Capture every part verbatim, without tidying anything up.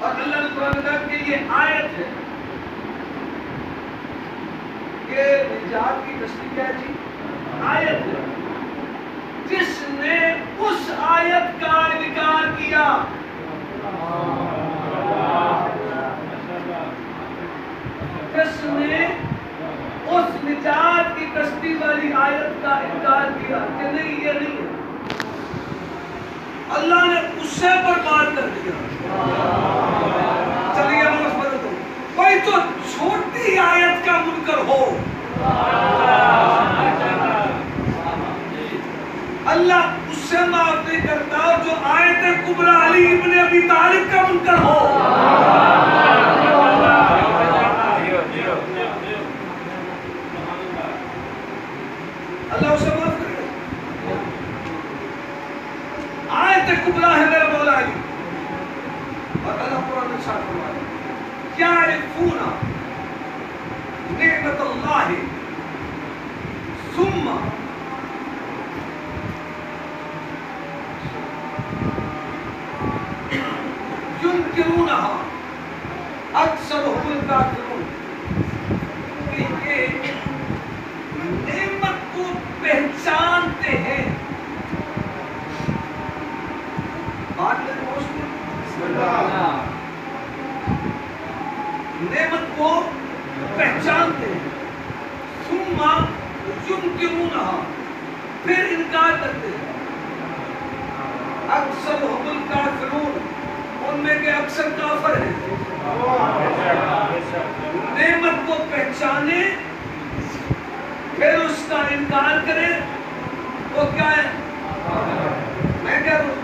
اور اللہ نے قرآن میں کہا کہ یہ آیت ہے کہ نجات کی کشتی کیا ہے جی؟ آیت ہے. جس نے اس آیت کا انکار کیا جس نے اس نجات کی کشتی والی آیت کا انکار کیا کہ نہیں یہ نہیں ہے، اللہ نے اسے برباد کر دیا. چلیے ہم اس بدل دو کوئی تو چھوٹی آیت کا منکر ہو، اللہ اس سے معاف نہیں کرتا جو آیت کبریٰ علی ابن ابی طالب کا منکر ہو. اللہ اسے معاف کرے گا. آیت کبریٰ ہے میرا مولا علی، اور اللہ قرآن میں ارشاد فرماتا ہے یعرفون نعمت اللہ ثم ينكرونها اکثرهم الکافرون. کہ یہ نعمت کو پہچانتے ہیں. بات میں نعمت کو پہچانتے ہیں، ثم ينكرونها پھر انکار کرتے ہیں. اکثرهم الکافرون ان میں کے اکثر کافر ہیں. نعمت کو پہچانے پھر اس کا انکار کرے وہ کیا ہے؟ میں کہہ رہا ہوں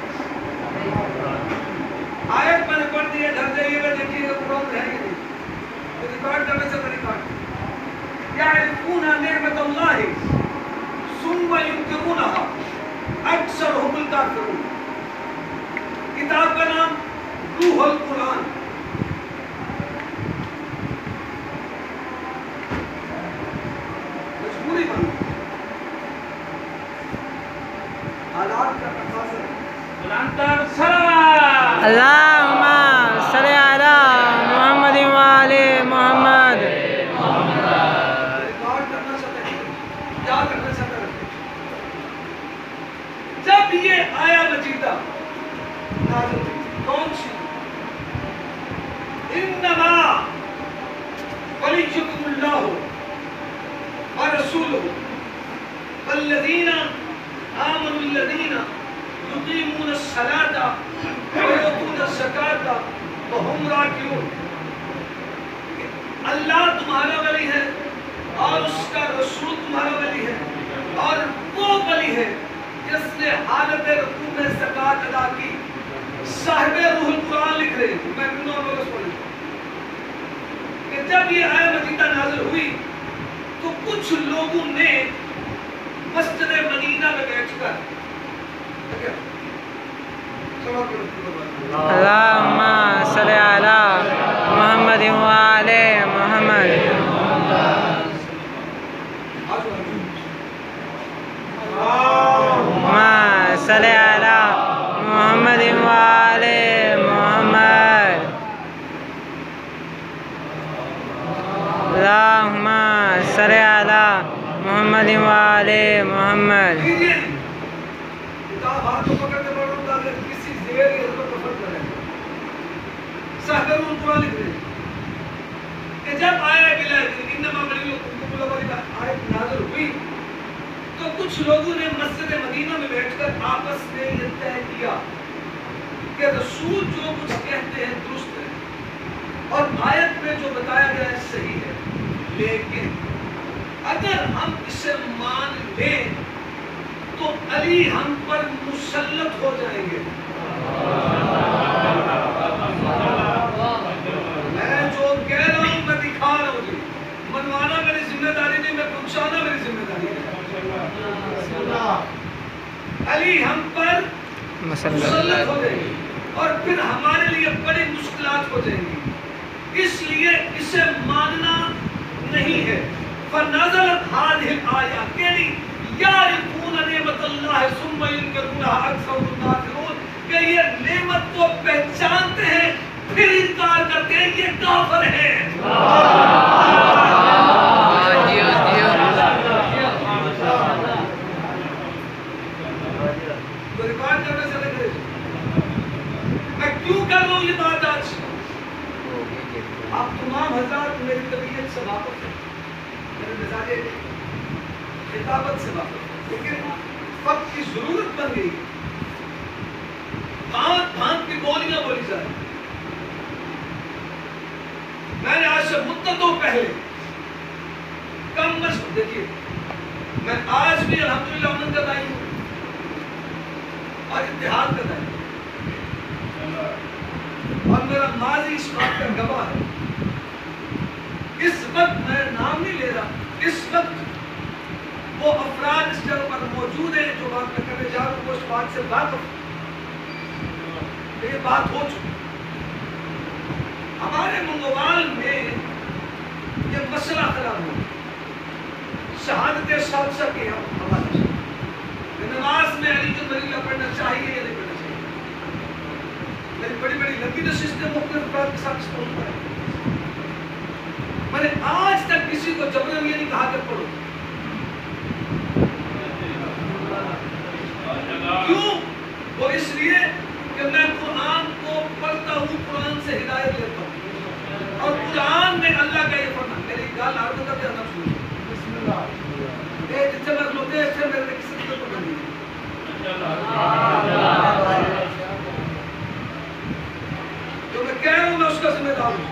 آیت میں نے پڑھ دی ہے، گھر جائیے گا دیکھیے گا قرآن ہے ہی نہیں، ریکارڈ کرنے سے میں ریکارڈ یعرفون نعمت اللہ ثم ينکرونها اکثرهم الکافرون. کتاب کا نام روح القرآن. مجبوری بن حالات کا تقاضا بلندر سلام اللہم صلی علی محمد وآل محمد. ریکارڈ کرنا چاہتے ہیں، یاد رکھنا چاہتے ہیں. جب یہ آیا مجیدہ نازل ہوئی کون سی؟ انما ولیکم اللہ ورسولہ والذین آمنوا الذین یقیمون الصلاۃ ویؤتون الزکاۃ وہم راکعون. اللہ تمہارا ولی ہے اور اس کا رسول تمہارا ولی ہے، اور وہ ولی ہے جس نے حالت رکوع میں زکوٰۃ ادا کی. صاحب روح القرآن لکھ رہے ہیں، میں نو لوگوں سے کہ جب یہ آیت مجیدہ نازل ہوئی تو کچھ لوگوں نے مسجد مدینہ میں بیٹھ کر اللہم صلی علی محمد وآل محمد. اللہم صلی علی محمد وآل محمد. اللہم صلی علی محمد وآل محمد. کتاب ہاتھ کو پکڑ کے پڑھو تاکہ کسی زیر کی حضرت کو فرق کرے. صاحب روح القرآن لکھ رہے ہیں کہ جب آیا بلا انما ولیکم اللہ والی آیت نازل ہوئی تو کچھ لوگوں نے مسجد مدینہ میں بیٹھ کر آپس میں یہ طے کیا کہ رسول جو کچھ کہتے ہیں درست ہے اور آیت میں جو بتایا گیا ہے صحیح ہے، لیکن اگر ہم اسے مان لیں تو علی ہم پر مسلط ہو جائیں گے. میں جو کہہ رہا ہوں میں دکھا رہا ہوں جی، منوانا میری ذمہ داری نہیں، میں پہنچانا میری ذمہ داری ہے. علی ہم پر مسلط ہو جائیں گے اور پھر ہمارے لیے بڑی مشکلات ہو جائیں گی. اس لیے اسے ماننا نہیں ہے. فنزلت هذه الآية کہنی یعرفون نعمت اللہ ثم ينکرونها اکثرهم الکافرون کہ یہ نعمت کو پہچانتے ہیں پھر ان یہ کافر ہیں. تو ریکارڈ کرنے سے لگ رہے میں کیوں کر رہا ہوں یہ بات آج؟ آپ تمام حضرات میری طبیعت سے واقف ہیں، میرے مزاج خطابت سے واقف ہیں، لیکن وقت کی ضرورت بن گئی، بھانت بھانت کی بولیاں بولی جائیں. میں نے آج سے مدتوں پہلے کم از کم دیکھیے میں آج بھی الحمدللہ امن کا دائی ہوں اور اتحاد کا دائی ہوں، اور میرا ماضی اس بات کا گواہ ہے. اس وقت میں نام نہیں لے رہا، اس وقت وہ افراد اس جگہ پر موجود ہیں جو بات میں کرنے جا رہا ہوں، وہ اس بات سے واقف ہیں. یہ بات ہو چکی. ہمارے منگوال میں یہ مسئلہ خراب ہو شہادت ثالثہ کے حوالے سے نماز میں علی کی مریضہ پڑھنا چاہیے یا نہیں پڑھنا چاہیے. میری بڑی بڑی لمبی نشستیں مختلف افراد کے ساتھ اس پر ہوتا ہے. میں نے آج تک کسی کو جبرن یہ نہیں کہا کہ پڑھو. کیوں؟ وہ اس لیے کہ میں قرآن کو پڑھتا ہوں، قرآن سے ہدایت لیتا ہوں، اور قرآن میں اللہ کا یہ فرمان. میری گال آرد کا بھی ادب سنو. بسم اللہ. اے جتنے میں لوگ ہیں پھر میرے کسی کو پڑھا نہیں. جو میں کہہ رہا ہوں میں اس کا ذمہ دار ہوں.